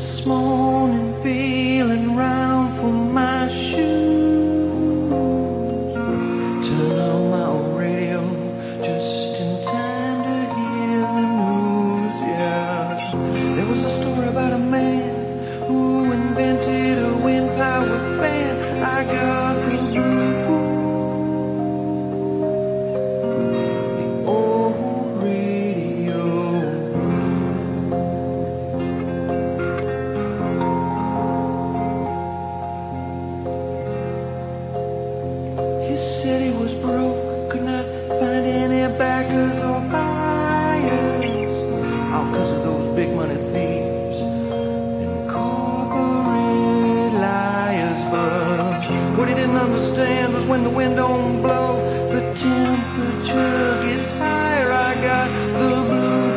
this morning feeling round for my shoes. Turn on my old radio just in time to hear the news, yeah. There was a story about a man who invented a wind-powered fan. I got the blues. Said he was broke, could not find any backers or buyers, all because of those big money thieves and corporate liars. But what he didn't understand was when the wind don't blow, the temperature gets higher. I got the blues.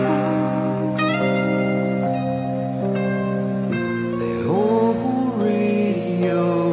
The old radio.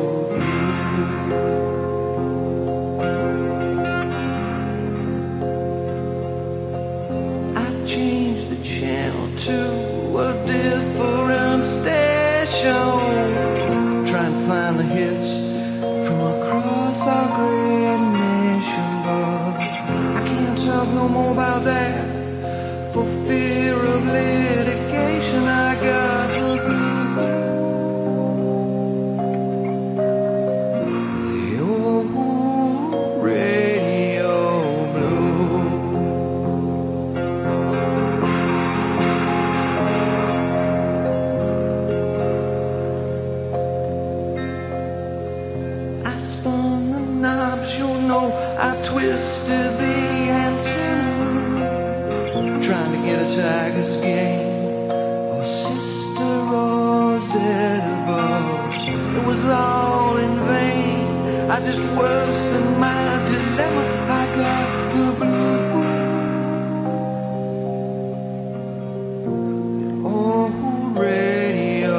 Change the channel to a different station, try and find the hits from across our great nation. But I can't talk no more about that for fear of litigation. I got the blues, the old radio blues. Spun the knobs, you know, I twisted the antenna, trying to get a tiger's game or Sister Rosetta. But it was all in vain. I just worsened my dilemma. I got the blues. The old radio.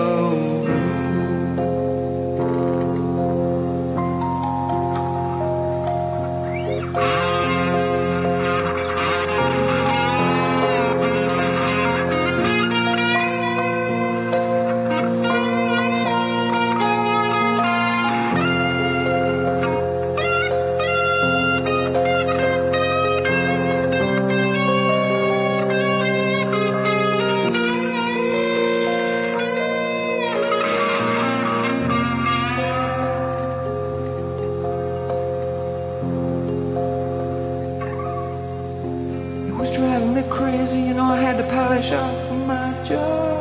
It was driving me crazy, you know, I had to polish off my jaw.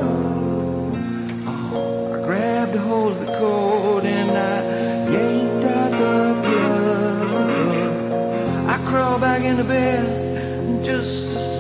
Oh, I grabbed a hold of the cord and I yanked out the plug. I crawled back into bed just to